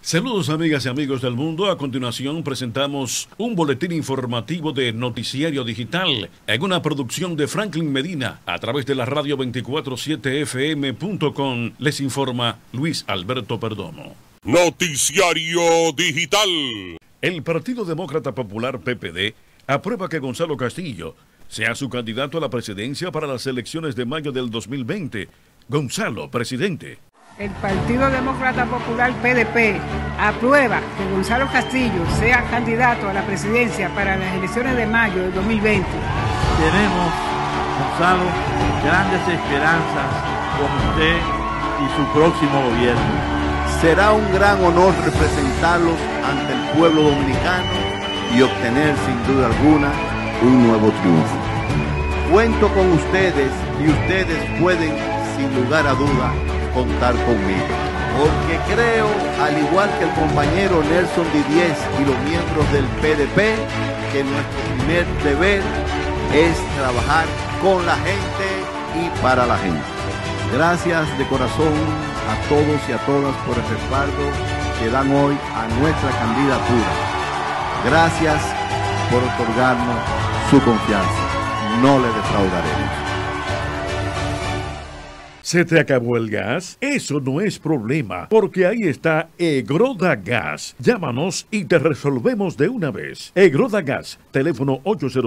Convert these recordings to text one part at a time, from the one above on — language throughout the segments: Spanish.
Saludos amigas y amigos del mundo. A continuación presentamos un boletín informativo de Noticiario Digital en una producción de Franklin Medina a través de la radio 247fm.com. Les informa Luis Alberto Perdomo. Noticiario Digital. El Partido Demócrata Popular PPD aprueba que Gonzalo Castillo sea su candidato a la presidencia para las elecciones de mayo del 2020. Gonzalo, presidente. El Partido Demócrata Popular PDP aprueba que Gonzalo Castillo sea candidato a la presidencia para las elecciones de mayo del 2020. Tenemos, Gonzalo, grandes esperanzas con usted y su próximo gobierno. Será un gran honor representarlos ante el pueblo dominicano y obtener sin duda alguna un nuevo triunfo. Cuento con ustedes y ustedes pueden, sin lugar a duda, contar conmigo, porque creo, al igual que el compañero Nelson Didies y los miembros del PDP, que nuestro primer deber es trabajar con la gente y para la gente. Gracias de corazón a todos y a todas por el respaldo que dan hoy a nuestra candidatura. Gracias por otorgarnos su confianza. No le defraudaremos. ¿Se te acabó el gas? Eso no es problema, porque ahí está Egroda Gas. Llámanos y te resolvemos de una vez. Egroda Gas, teléfono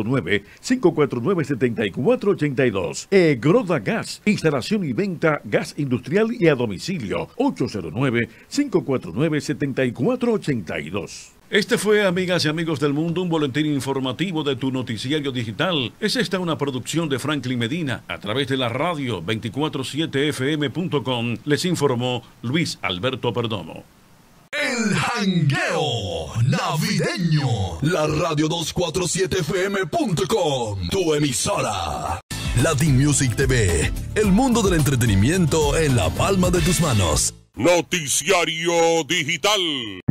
809-549-7482. Egroda Gas, instalación y venta gas industrial y a domicilio. 809-549-7482. Este fue, amigas y amigos del mundo, un boletín informativo de tu noticiario digital. Es esta una producción de Franklin Medina a través de la radio 247fm.com. Les informó Luis Alberto Perdomo. El jangueo navideño. La radio 247fm.com. Tu emisora. Latin Music TV. El mundo del entretenimiento en la palma de tus manos. Noticiario Digital.